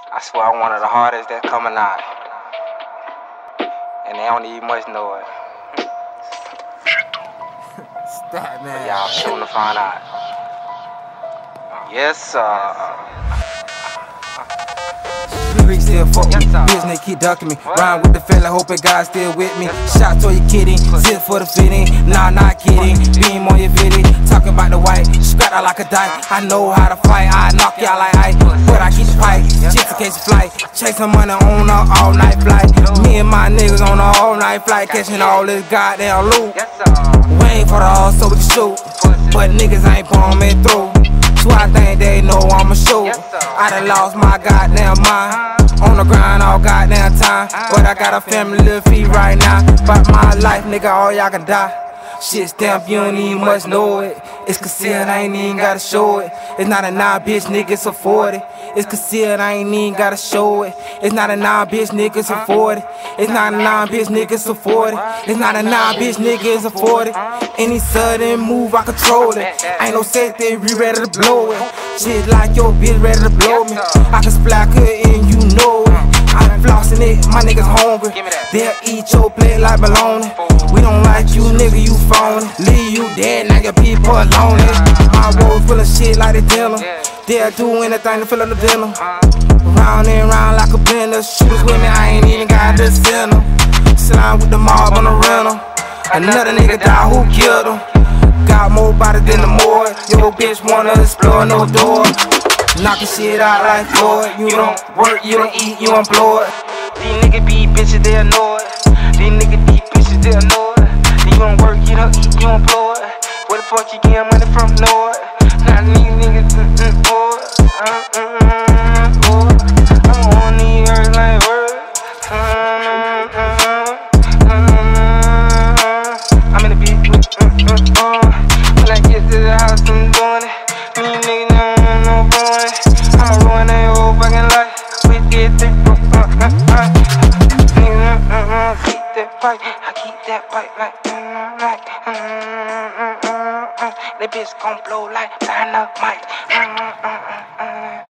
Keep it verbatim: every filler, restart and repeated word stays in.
I swear I'm one of the hardest that's coming out. And they don't even much know it. Stop, man. Y'all soon to find out. Yes, sir. Lyrics still fuck me, Yes, business keep ducking me. Rhyme with the fella, hoping God still with me. Shot to your kidding, zip for the fitting. Nah, not kidding. Beam on your video, talking about the white. Scrap out like a die. I know how to fight. I knock y'all like ice, but I keep the fight. Just in case you flight, chasing money on a all night flight. Me and my niggas on a all night flight, catching all this goddamn loot. Waiting for the all so we can shoot, but niggas ain't pulling me through. So I think they know I'ma shoot. I done lost my goddamn mind. On the grind all goddamn time. But I got a family little feet right now. But my life, nigga, all y'all can die. Shit stamp, you don't even much know it. It's concealed, I ain't even gotta show it. It's not a nah bitch, nigga, it's a forty. It's concealed, I ain't even gotta show it. It's not a nah bitch, nigga, it's a forty. It's not a nah bitch, nigga, it's a forty. It's not a nah bitch, nigga, it's a forty. Any sudden move, I control it. Ain't no set there, we ready to blow it. Shit like your bitch ready to blow me. I can splack her and you know it. I'm flossing it, my niggas hungry. They'll eat your plate like bologna. We don't like you, nigga, you phony. Leave you dead, now your people alone. My roads full of shit like they dealer. They'll do anything to fill up the dinner. Round and round like a blender. Shooters with me, I ain't even got the center. Slime with the mob on the rental. Another nigga die, who killed him? Got more bodies than the morgue. Yo bitch wanna explore, no door. Knocking shit out like Floyd. You don't work, you don't eat, you employed. These niggas be bitches, they know it. These niggas be bitches, they know it. You don't work, you don't eat, you employed. Where the fuck you get money from, know it? Now these niggas, mm, mm, boy. Uh, mm, mm, boy. I'm on these earth like word. Mm, mm, mm, I'm in the beat, mm, mm, mm. When I get to the house, I'm doing it. Me niggas don't know no boy. I'ma ruin that whole fucking life. We did that, uh, uh, uh. Niggas, uh, uh, keep that pipe. I keep that pipe like, mm, like, mm, mm, mm, mm. That bitch gon' blow like dynamite. Mm, mm.